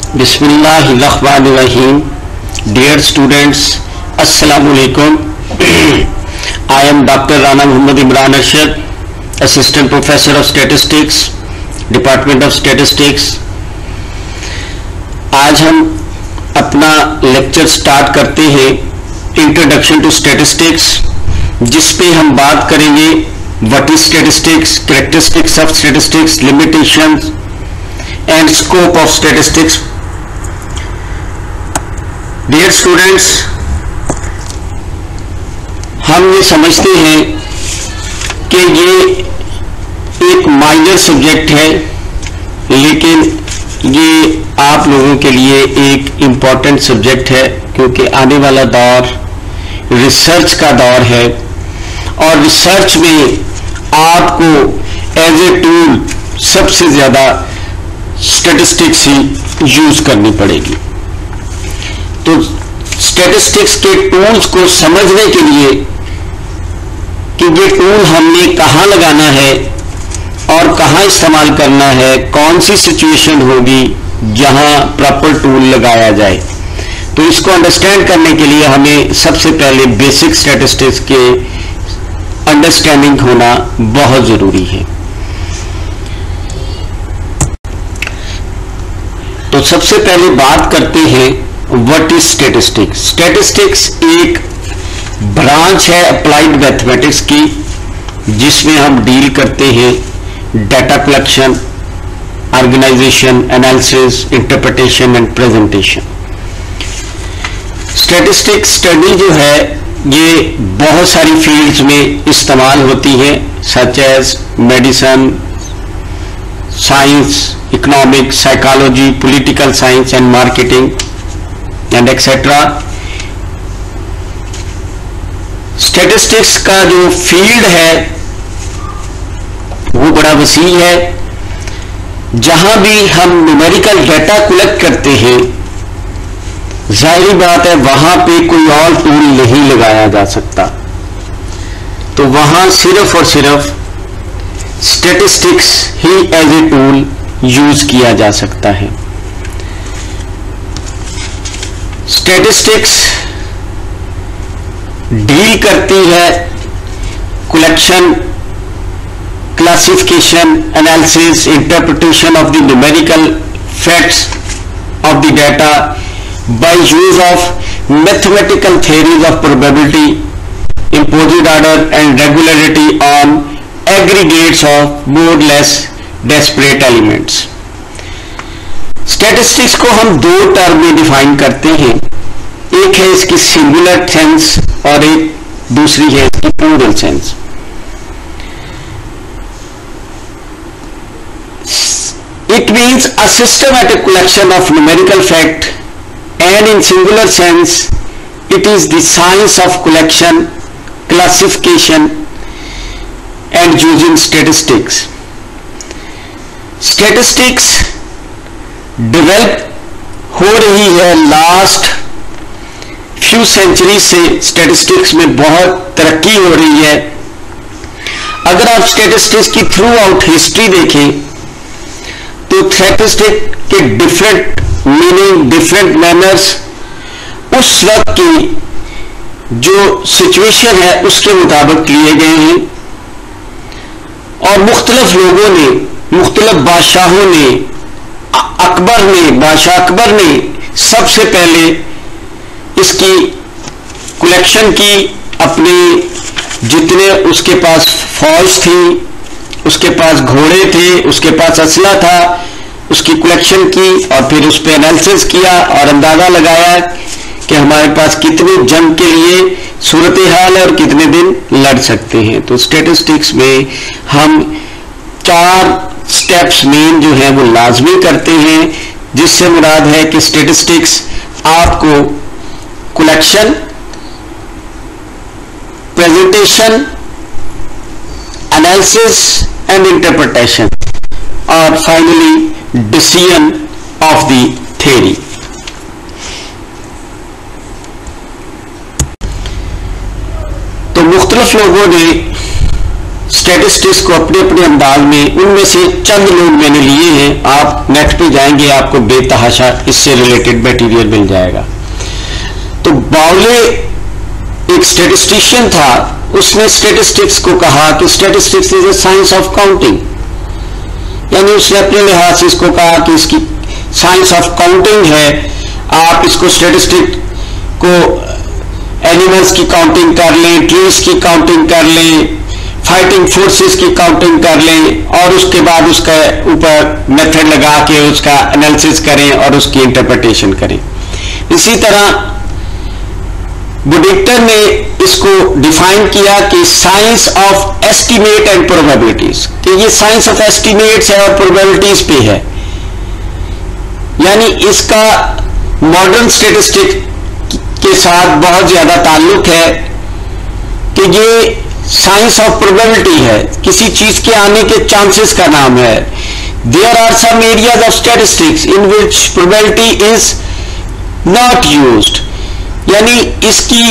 Bismillahirrahmanirrahim. Dear students, Assalamu alaikum. I am Dr. Rana Muhammad Imran Arshad, Assistant Professor of Statistics, Department of Statistics. आज हम अपना lecture start करते हैं introduction to statistics, जिसपे हम बात करेंगे what is statistics, characteristics of statistics, limitations and scope of statistics. Dear students, हम ये समझते हैं कि ये एक माइनर सब्जेक्ट है, लेकिन ये आप लोगों के लिए एक इम्पॉर्टेंट सब्जेक्ट है, क्योंकि आने वाला दौर रिसर्च का दौर है और रिसर्च में आपको एज ए टूल सबसे ज़्यादा स्टैटिस्टिक्स ही यूज करनी पड़ेगी. तो स्टैटिस्टिक्स के टूल्स को समझने के लिए कि ये टूल हमने कहाँ लगाना है और कहाँ इस्तेमाल करना है, कौन सी सिचुएशन होगी जहाँ प्रॉपर टूल लगाया जाए, तो इसको अंडरस्टैंड करने के लिए हमें सबसे पहले बेसिक स्टैटिस्टिक्स के अंडरस्टैंडिंग होना बहुत ज़रूरी है. तो सबसे पहले बात करते हैं व्हाट इज स्टैटिस्टिक्स. स्टैटिस्टिक्स एक ब्रांच है अप्लाइड मैथमेटिक्स की, जिसमें हम डील करते हैं data collection, organisation, analysis, interpretation and presentation. Statistics study जो है ये बहुत सारी फील्ड्स में इस्तेमाल होती है, such as medicine, science, economics, psychology, political science and marketing and etcetera. Statistics का जो फील्ड है वो बड़ा वसी है. जहां भी हम न्यूमेरिकल डाटा कलेक्ट करते हैं, जाहिर बात है वहां पे कोई और टूल नहीं लगाया जा सकता, तो वहां सिर्फ और सिर्फ स्टैटिस्टिक्स ही एज ए टूल यूज किया जा सकता है. स्टैटिस्टिक्स डील करती है collection, classification, analysis, interpretation of the numerical facts of the data by use of mathematical theories of probability, imposed order and regularity on aggregates of more or less disparate elements. Statistics को हम दो term में define करते हैं, एक है इसकी singular sense और एक दूसरी है इसकी plural sense. It means a systematic collection of numerical fact, and in singular sense it is the science of collection, classification and using statistics. Statistics develop हो रही है लास्ट फ्यू सेंचुरी से. Statistics में बहुत तरक्की हो रही है. अगर आप स्टैटिस्टिक्स की थ्रू आउट हिस्ट्री देखें तो स्टैटिस्टिक्स के डिफरेंट मीनिंग, डिफरेंट मैनर्स उस वक्त की जो सिचुएशन है उसके मुताबिक लिए गए हैं, और मुख्तलिफ लोगों ने, मुख्तलिफ बादशाहों ने, अकबर ने, बादशाह अकबर ने सबसे पहले इसकी कलेक्शन की. अपने जितने उसके पास फौज थी, उसके पास घोड़े थे, उसके पास असला था, उसकी कलेक्शन की और फिर उस पर एनालिसिस किया और अंदाजा लगाया कि हमारे पास कितने जंग के लिए सूरत हाल है और कितने दिन लड़ सकते हैं. तो स्टैटिस्टिक्स में हम 4 स्टेप्स मेन जो है वो लाजमी करते हैं, जिससे मुराद है कि स्टैटिस्टिक्स आपको collection, presentation, analysis and interpretation और finally decision of the theory. तो मुख्तलिफ लोगों ने स्टैटिस्टिक्स को अपने अपने अंदाज में, उनमें से चंद लोग मैंने लिए हैं। आप नेट पे जाएंगे, आपको बेतहाशा इससे रिलेटेड मटेरियल मिल जाएगा। तो बाउले एक स्टैटिस्टिशियन था, उसने स्टैटिस्टिक्स को कहा कि statistics is a science of counting, यानी उसने अपने लिहाज से इसको कहा कि इसकी साइंस ऑफ काउंटिंग है। आप इसको स्टैटिस्टिक को एनिमल्स की काउंटिंग कर लें, ट्रीज की काउंटिंग कर लें, फाइटिंग फोर्सेस की काउंटिंग कर लें, और उसके बाद उसका ऊपर मेथड लगा के उसका एनालिसिस करें और उसकी इंटरप्रिटेशन करें। इसी तरह बुडिक्टर ने इसको डिफाइन किया कि science of estimate and probabilities, कि ये साइंस ऑफ एस्टिमेट्स है और प्रोबेबिलिटीज पे है। यानी इसका मॉडर्न स्टैटिस्टिक के साथ बहुत ज्यादा ताल्लुक है कि ये साइंस ऑफ प्रोबेबिलिटी है, किसी चीज के आने के चांसेस का नाम है। There are some areas of statistics in which probability is not used, यानी इसकी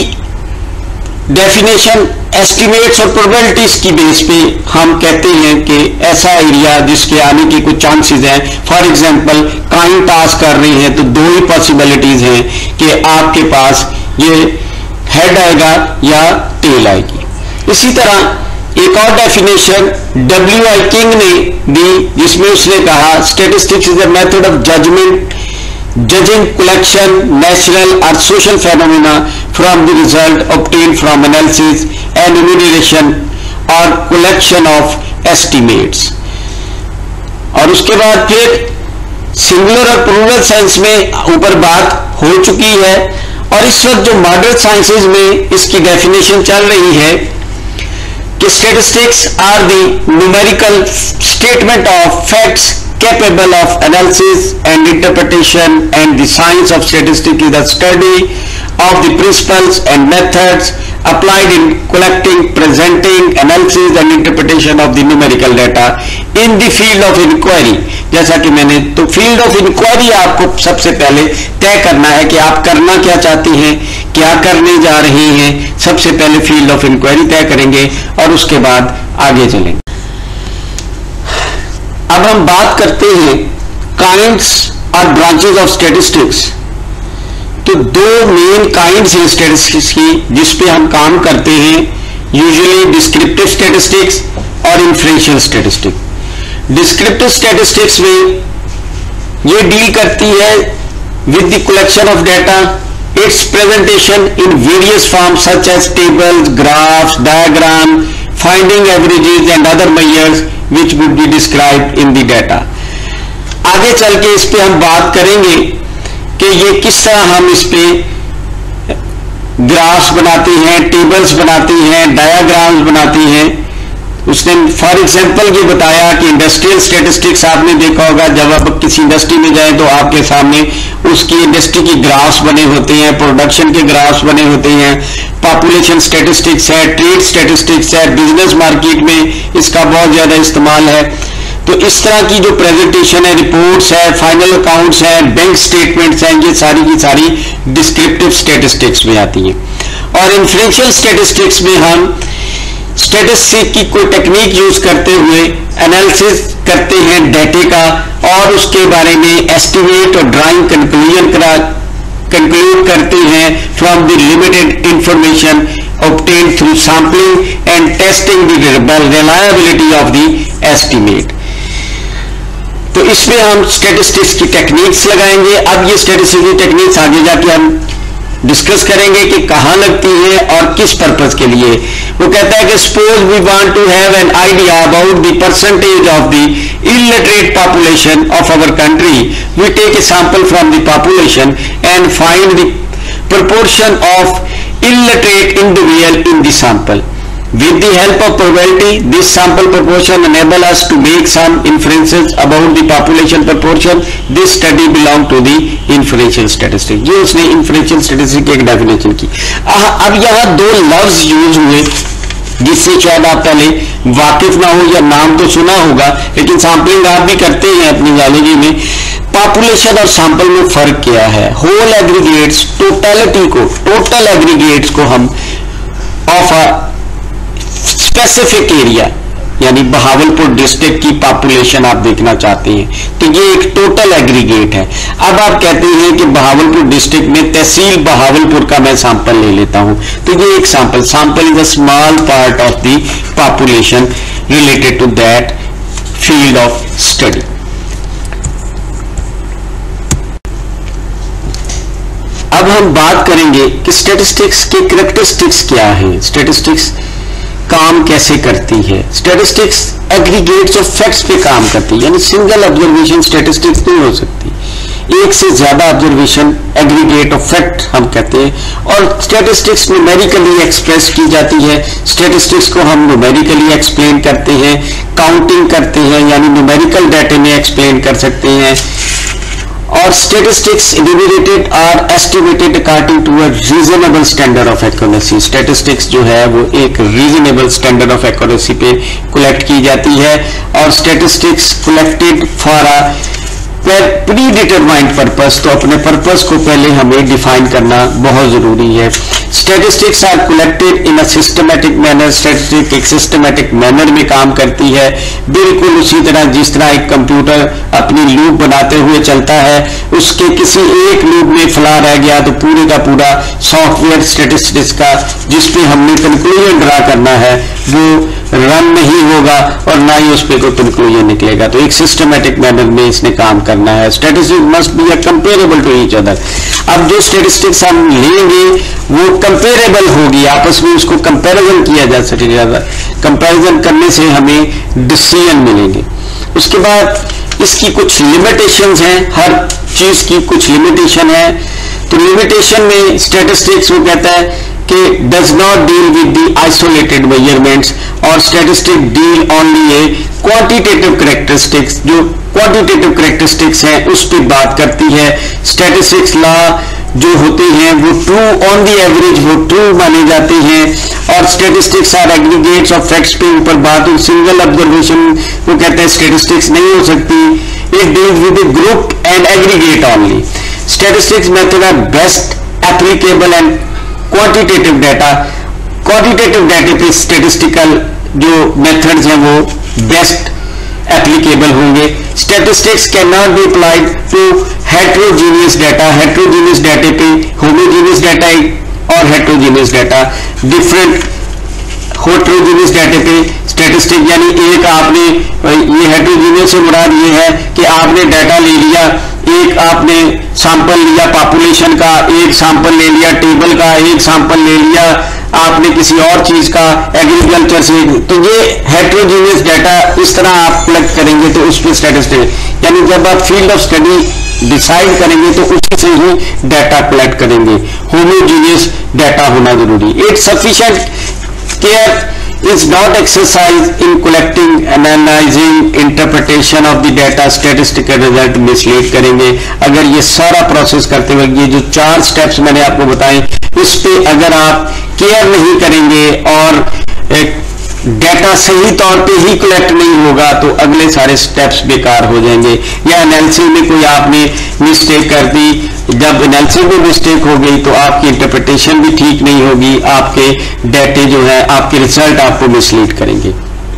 डेफिनेशन एस्टिमेट्स और प्रोबेबिलिटीज की बेस पे हम कहते हैं कि ऐसा एरिया जिसके आने की कुछ चांसेस हैं। फॉर एग्जांपल कॉइन टॉस कर रही हैं तो दो ही पॉसिबिलिटीज हैं कि आपके पास ये हेड आएगा या टेल आएगी। इसी तरह एक और डेफिनेशन W.I. किंग ने दी, जिसमें उसने कहा statistics is a method of judgement, judging collection, natural or social phenomena from the result obtained from analysis and enumeration or collection of estimates। और उसके बाद फिर सिंगुलर और प्लूरल सेंस में ऊपर बात हो चुकी है, और इस वक्त जो मॉडर्न साइंसेज में इसकी डेफिनेशन चल रही है कि statistics are the numerical statement of facts capable of analysis and interpretation, and the science of statistics is the study of the principles and methods applied in collecting, presenting, analysis and interpretation of the numerical data in the field of inquiry। जैसा कि मैंने तो field of inquiry आपको सबसे पहले तय करना है कि आप करना क्या चाहते हैं, क्या करने जा रहे हैं। सबसे पहले field of inquiry तय करेंगे और उसके बाद आगे चलेंगे। अब हम बात करते हैं काइंड्स और ब्रांचेस ऑफ स्टैटिस्टिक्स। तो दो मेन काइंड्स हैं स्टैटिस्टिक्स की जिस पे हम काम करते हैं, यूजुअली डिस्क्रिप्टिव स्टैटिस्टिक्स और इन्फ्रेंशियल स्टैटिस्टिक्स। डिस्क्रिप्टिव स्टैटिस्टिक्स में ये डील करती है with the collection of data, its presentation in various forms such as tables, graphs, diagram, finding averages and other measures which would be described in the data। आगे चल के इस पे हम बात करेंगे कि ये किस तरह हम इस पे ग्राफ्स बनाते हैं, टेबल्स बनाते हैं, डायाग्राम्स बनाते हैं। उसने फॉर एग्जांपल ये बताया कि इंडस्ट्रियल स्टैटिस्टिक्स आपने देखा होगा, जब आप किसी इंडस्ट्री में जाएं तो आपके सामने उसकी इंडस्ट्री की ग्राफ्स बने होते हैं, प्रोडक्शन के ग्राफ्स बने होते हैं। पॉपुलेशन स्टैटिस्टिक्स है, ट्रेड स्टैटिस्टिक्स है, बिजनेस मार्केट में इसका बहुत ज्यादा इस्तेमाल है। तो इस तरह की जो प्रेजेंटेशन है, रिपोर्ट्स है, फाइनल अकाउंट्स है, बैंक स्टेटमेंट्स हैं, ये सारी की सारी डिस्क्रिप्टिव स्टैटिस्टिक्स में आती है। और इन्फ्रेंशियल स्टैटिस्टिक्स में हम स्टैटिस्टिक्स की कोई टेक्निक यूज करते हुए एनालिसिस करते हैं डेटे का, और उसके बारे में एस्टिमेट और ड्राइंग कंक्लूड करते हैं from the limited information obtained through sampling and testing the reliability of the estimate। तो इसमें हम स्टैटिस्टिक्स की टेक्निक्स लगाएंगे। अब ये स्टैटिस्टिक्स की टेक्निक्स आगे जाके हम डिस्कस करेंगे कि कहां लगती है और किस पर्पस के लिए। वो कहता है कि suppose we want to have an idea about the percentage of the illiterate population of our country, we take a sample from the population and find the proportion of illiterate individual in the sample। With the help of probability, this sample proportion enable us to make some inferences about the population proportion। This study belong to the inferential statistics। ये उसने inferential statistics की एक definition की। अब यहाँ दो लफ्ज use हुए जिससे शायद आप पहले वाकिफ ना हो या नाम तो सुना होगा, लेकिन सैंपलिंग आप भी करते हैं अपनी जॉलॉजी में। पॉपुलेशन और सैंपल में फर्क क्या है? होल एग्रीगेट्स, टोटलिटी को, टोटल एग्रीगेट्स को हम ऑफ अ स्पेसिफिक एरिया, यानी बहावलपुर डिस्ट्रिक्ट की पॉपुलेशन आप देखना चाहते हैं, तो ये एक टोटल एग्रीगेट है। अब आप कहते हैं कि बहावलपुर डिस्ट्रिक्ट में तहसील बहावलपुर का मैं सैंपल ले लेता हूं, तो ये एक sample is a small part of the population related to that field of study. अब हम बात करेंगे कि स्टैटिस्टिक्स के कैरेक्टरिस्टिक्स क्या हैं, स्टैटिस्टिक्स काम कैसे करती है। स्टैटिस्टिक्स एग्रीगेट्स ऑफ फैक्ट्स पे काम करती है, यानी सिंगल ऑब्जर्वेशन स्टैटिस्टिक्स नहीं हो सकती, एक से ज्यादा ऑब्जर्वेशन एग्रीगेट ऑफ फैक्ट हम कहते हैं। और स्टैटिस्टिक्स न्यूमेरिकली एक्सप्रेस की जाती है, स्टैटिस्टिक्स को हम न्यूमेरिकली एक्सप्लेन करते हैं, काउंटिंग करते हैं, यानी न्यूमेरिकल डाटा में एक्सप्लेन कर सकते हैं। और स्टैटिस्टिक्स इलिमिनेटेड और estimated according to a reasonable standard of accuracy. Statistics जो है वो एक रीजनेबल स्टैंडर्ड ऑफ एक्यूरेसी पे कलेक्ट की जाती है, और statistics collected for a predetermined purpose, तो अपने पर्पस को पहले हमें डिफाइन करना बहुत जरूरी है। Statistics are collected in a systematic manner, statistics एक सिस्टमैटिक मैनर में काम करती है, बिल्कुल उसी तरह जिस तरह एक कंप्यूटर अपनी लूप बनाते हुए चलता है, उसके किसी एक लूप में फ्लॉ रह गया तो पूरे का पूरा सॉफ्टवेयर स्टैटिस्टिक्स का जिस पे हमने कंक्लूजन ड्रा करना है वो रन नहीं होगा और ना ही उस पर कोई कंक्लूजन निकलेगा। तो एक सिस्टमैटिक मैनर में इसने काम करना है। Statistics must be comparable to each other. अब जो स्टैटिस्टिक्स हम लेंगे वो कंपेरेबल होगी, आपस में उसको कंपैरिजन किया जा सकेगा, कंपैरिजन करने से हमें डिसीजन मिलेंगे। उसके बाद इसकी कुछ लिमिटेशंस हैं, हर चीज की कुछ लिमिटेशन है। तो लिमिटेशन में स्टैटिस्टिक्स वो कहता है कि does not deal with the isolated measurements, और statistic deal only a quantitative characteristics, जो क्वांटिटेटिव कैरेक्टरिस्टिक्स हैं उस पर बात करती है। स्टैटिस्टिक्स लॉ जो होते हैं वो ट्रू ऑन दी एवरेज वो ट्रू माने जाते हैं, और statistics are aggregates of facts पे ऊपर बात, सिंगल ऑब्जर्वेशन वो कहते हैं स्टैटिस्टिक्स नहीं हो सकती। It deals with the group and aggregate only. Statistics method are best applicable and quantitative data, quantitative data पे स्टैटिस्टिकल जो मेथड्स हैं वो बेस्ट एप्लीकेबल होंगे। Statistics can not be applied to heterogeneous data, heterogeneous data पे homogeneous data और heterogeneous data, different heterogeneous data पे statistic, यानी एक आपने ये हेट्रोजीनियस से मुराद ये है कि आपने डाटा ले लिया, एक आपने सैंपल लिया पॉपुलेशन का, एक सैंपल ले लिया टेबल का, एक सैंपल ले लिया आपने किसी और चीज का एग्रीकल्चर से, तो ये हेट्रोजीनियस डाटा इस तरह आप कलेक्ट करेंगे तो उस पर स्टैटिस्टिक, यानी जब आप फील्ड ऑफ स्टडी डिसाइड करेंगे तो उसी से ही डाटा कलेक्ट करेंगे। होमोजीनियस डाटा होना जरूरी। It sufficient care is not exercised in collecting, analyzing, interpretation of the data, statistical result mislead करेंगे। अगर ये सारा प्रोसेस करते वक्त ये जो 4 स्टेप्स मैंने आपको बताए इस पे अगर आप केयर नहीं करेंगे और डाटा सही तौर पे ही कलेक्ट नहीं होगा तो अगले सारे स्टेप्स बेकार हो जाएंगे। या एनालिसिस में कोई आपने मिस्टेक कर दी, जब एनालिसिस में मिस्टेक हो गई तो आपकी इंटरप्रिटेशन भी ठीक नहीं होगी, आपके डाटे जो है आपके रिजल्ट आपको मिसलीड करेंगे।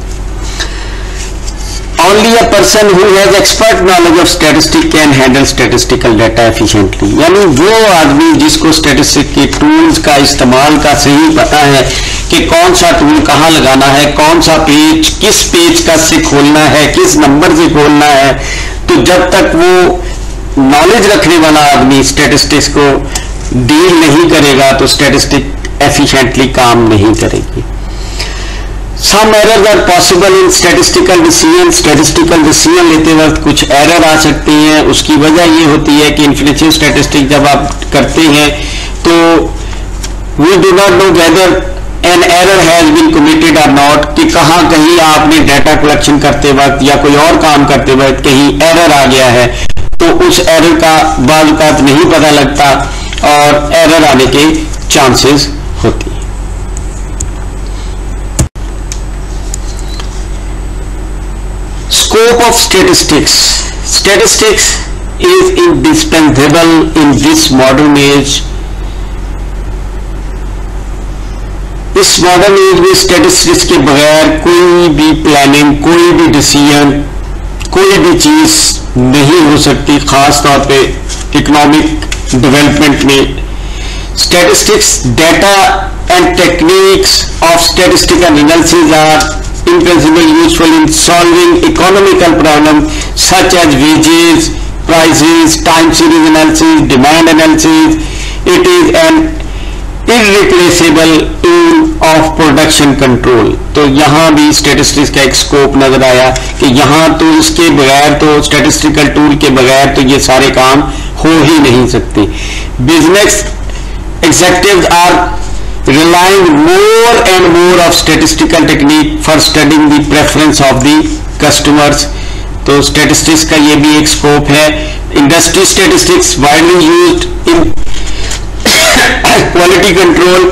Only a person who has expert knowledge of statistics can handle statistical data efficiently, यानी वो आदमी जिसको स्टैटिस्टिक के टूल्स का इस्तेमाल का सही पता है कि कौन सा टूल कहाँ लगाना है, कौन सा पेज किस पेज का से खोलना है, किस नंबर से खोलना है, तो जब तक वो नॉलेज रखने वाला आदमी स्टैटिस्टिक्स को डील नहीं करेगा तो स्टैटिस्टिक एफिशिएंटली काम नहीं करेगी। Some errors are possible in statistical decision. Statistical decision लेते वक्त कुछ एरर आ सकती हैं। उसकी वजह ये होती है कि इन्फ्लेशन स्टैटिस्टिक जब आप करते हैं तो we do not know whether an error has been committed or not, कि कहाँ कहीं आपने डाटा कलेक्शन करते वक्त या कोई और काम करते वक्त कहीं एरर आ गया है तो उस एरर का बाज़ औक़ात नहीं पता लगता और एरर आने के चांसेस होती हैं। Scope of statistics. Statistics is indispensable in this modern age इस मॉडर्न एज में स्टैटिस्टिक्स के बगैर कोई भी प्लानिंग, कोई भी डिसीजन, कोई भी चीज नहीं हो सकती, खास तौर पे इकोनॉमिक डेवलपमेंट में। Statistics data and techniques of statistical analysis are in principle useful in solving economical problems such as wages, prices, time series analysis, demand analysis. It is an irreplaceable tool of production control. तो यहाँ भी statistics का एक scope नजर आया कि यहाँ तो इसके बगैर, तो स्टैटिस्टिकल टूल के बगैर तो ये सारे काम हो ही नहीं सकते। Business executives are relying more and more of statistical technique for studying the preference of the customers. तो statistics का ये भी एक scope है। Industry statistics widely used in quality control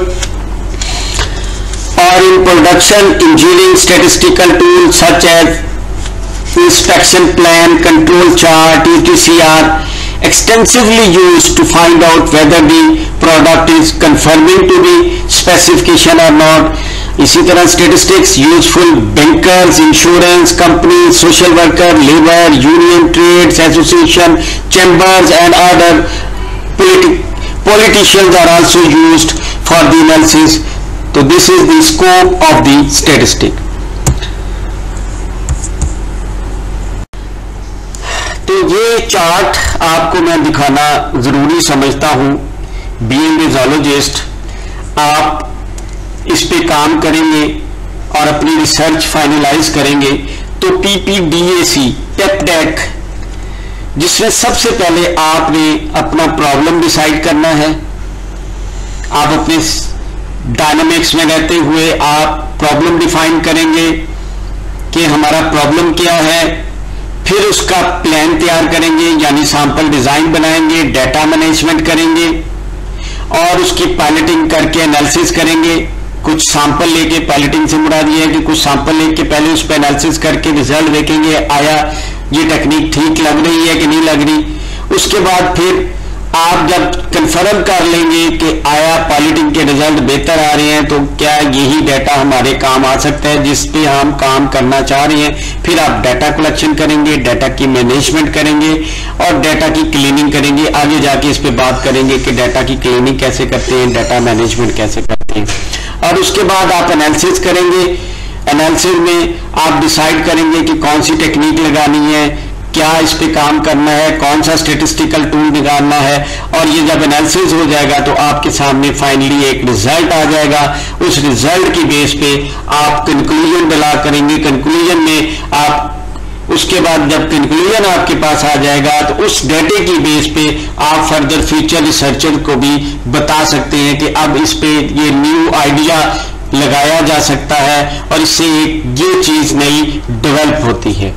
or in production engineering. Statistical tools such as inspection plan, control chart, ETCR extensively used to find out whether the product is conforming to the specification or not. इसी तरह statistics useful bankers, insurance companies, social worker, labor, union, trades, association, chambers and other politicians are also used for the analysis. So this is the scope of the statistic. तो ये chart आपको मैं दिखाना जरूरी समझता हूं। बीइंग ए ज़ूलॉजिस्ट, आप इस पे काम करेंगे और अपनी रिसर्च फाइनलाइज करेंगे तो PPDAC पेपडेक, जिसमें सबसे पहले आपने अपना प्रॉब्लम डिसाइड करना है। आप अपने डायनामिक्स में रहते हुए आप प्रॉब्लम डिफाइन करेंगे कि हमारा प्रॉब्लम क्या है, फिर उसका प्लान तैयार करेंगे यानी सैंपल डिजाइन बनाएंगे, डाटा मैनेजमेंट करेंगे और उसकी पायलटिंग करके एनालिसिस करेंगे। कुछ सैंपल लेके, पायलटिंग से मुराद ये है कि कुछ सैंपल लेके पहले उस पर एनालिसिस करके रिजल्ट देखेंगे, आया ये टेक्निक ठीक लग रही है कि नहीं लग रही। उसके बाद फिर आप जब कंफर्म कर लेंगे कि आया पायलटिंग के रिजल्ट बेहतर आ रहे हैं तो क्या यही डाटा हमारे काम आ सकता है जिस पे हम काम करना चाह रहे हैं, फिर आप डाटा कलेक्शन करेंगे, डाटा की मैनेजमेंट करेंगे और डाटा की क्लीनिंग करेंगे। आगे जाके इस पे बात करेंगे कि डाटा की क्लीनिंग कैसे करते हैं, डाटा मैनेजमेंट कैसे करते हैं। और उसके बाद आप एनालिसिस करेंगे। एनालिसिस में आप डिसाइड करेंगे कि कौन सी टेक्निक लगानी है, क्या इस पे काम करना है, कौन सा स्टैटिस्टिकल टूल निकालना है। और ये जब एनालिसिस हो जाएगा तो आपके सामने फाइनली एक रिजल्ट आ जाएगा। उस रिजल्ट की बेस पे आप कंक्लूजन डिला करेंगे। कंक्लूजन में आप उसके बाद जब कंक्लूजन आपके पास आ जाएगा तो उस डेटे की बेस पे आप फर्दर फ्यूचर रिसर्चर को भी बता सकते हैं कि अब इस पे ये न्यू आइडिया लगाया जा सकता है और इससे एक ये चीज नई डेवलप होती है।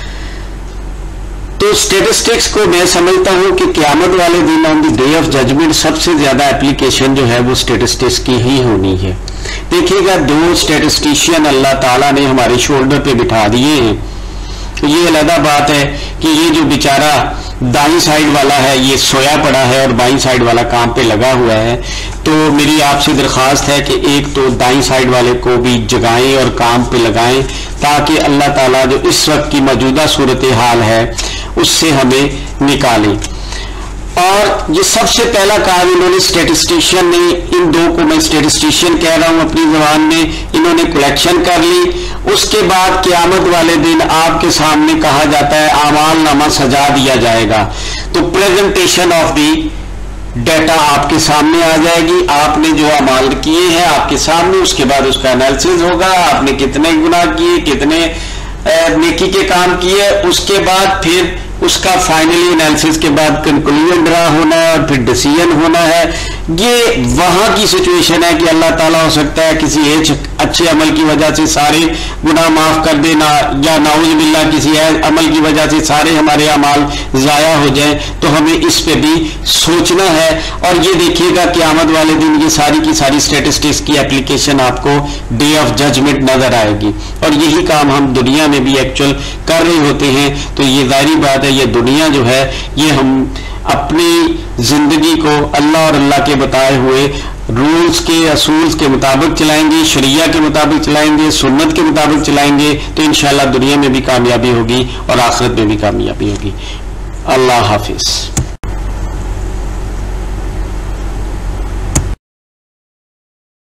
तो स्टैटिस्टिक्स को मैं समझता हूं कि क़यामत वाले दिन on the day of judgement सबसे ज्यादा एप्लीकेशन जो है वो स्टैटिस्टिक्स की ही होनी है। देखिएगा, दो स्टैटिस्टिशियन अल्लाह ताला ने हमारे शोल्डर पे बिठा दिए हैं। तो ये अलग बात है कि ये जो बेचारा दाईं साइड वाला है ये सोया पड़ा है और बाईं साइड वाला काम पे लगा हुआ है। तो मेरी आपसे दरख्वास्त है कि एक तो दाईं साइड वाले को भी जगाएं और काम पे लगाएं ताकि अल्लाह ताला जो इस वक्त की मौजूदा सूरत हाल है उससे हमें निकालें। और ये सबसे पहला काम इन्होंने स्टैटिस्टिशियन ने, इन दो को मैं स्टैटिस्टिशियन कह रहा हूं अपनी जबान में, इन्होंने कलेक्शन कर ली। उसके बाद क़यामत वाले दिन आपके सामने कहा जाता है आमाल नामा सजा दिया जाएगा। तो प्रेजेंटेशन ऑफ दी डाटा आपके सामने आ जाएगी। आपने जो अमाल किए हैं आपके सामने, उसके बाद उसका एनालिसिस होगा, आपने कितने गुनाह किए, कितने नेकी के काम किए, उसके बाद फिर उसका फाइनली एनालिसिस के बाद कंक्लूजन ड्रा होना है और फिर डिसीजन होना है। ये वहां की सिचुएशन है कि अल्लाह ताला हो सकता है किसी एक अच्छे अमल की वजह से सारे गुनाह माफ कर देना, या नाउज़ बिल्लाह किसी अमल की वजह से सारे हमारे अमाल जाया हो जाए। तो हमें इस पे भी सोचना है। और ये देखिएगा क़यामत वाले दिन ये सारी की सारी स्टैटिस्टिक्स की एप्लीकेशन आपको डे ऑफ जजमेंट नजर आएगी। और यही काम हम दुनिया में भी एक्चुअल कर रहे होते हैं। तो ये जाहिर बात है, ये दुनिया जो है ये हम अपनी जिंदगी को अल्लाह और अल्लाह के बताए हुए रूल्स के असूल्स के मुताबिक चलाएंगे, शरिया के मुताबिक चलाएंगे, सुन्नत के मुताबिक चलाएंगे, तो इंशाअल्लाह दुनिया में भी कामयाबी होगी और आखिरत में भी कामयाबी होगी। अल्लाह हाफिज।